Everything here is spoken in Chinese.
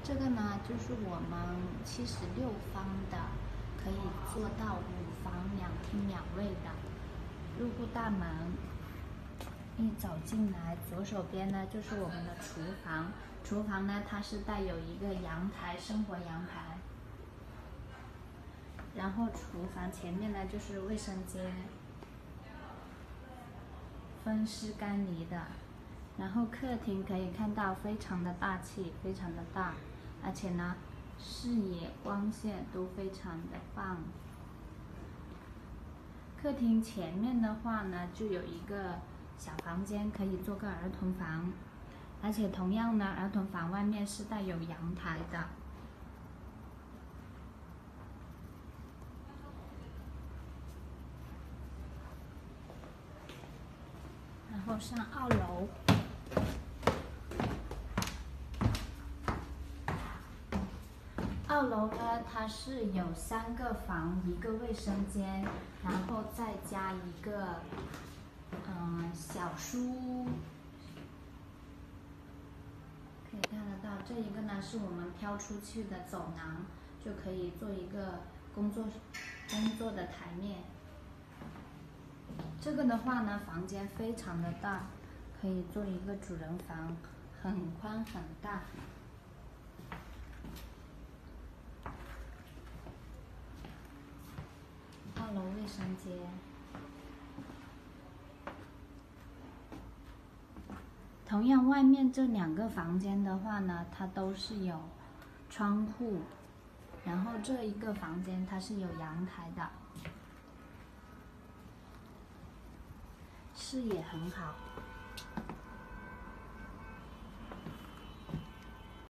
这个呢，就是我们76方的，可以做到5房2厅2卫的。入户大门一走进来，左手边呢就是我们的厨房。厨房呢，它是带有一个阳台，生活阳台。然后厨房前面呢就是卫生间，分湿干离的。然后客厅可以看到非常的大气，非常的大，而且呢视野光线都非常的棒。客厅前面的话呢就有一个小房间，可以做个儿童房，而且同样呢儿童房外面是带有阳台的。然后上2楼，2楼呢，它是有3个房，1个卫生间，然后再加一个小书屋。可以看得到，这一个呢是我们挑出去的走廊，就可以做一个工作的台面。这个的话呢，房间非常的大，可以做一个主人房，很宽很大。2楼卫生间，同样外面这2个房间的话呢，它都是有窗户，然后这一个房间它是有阳台的，视野很好。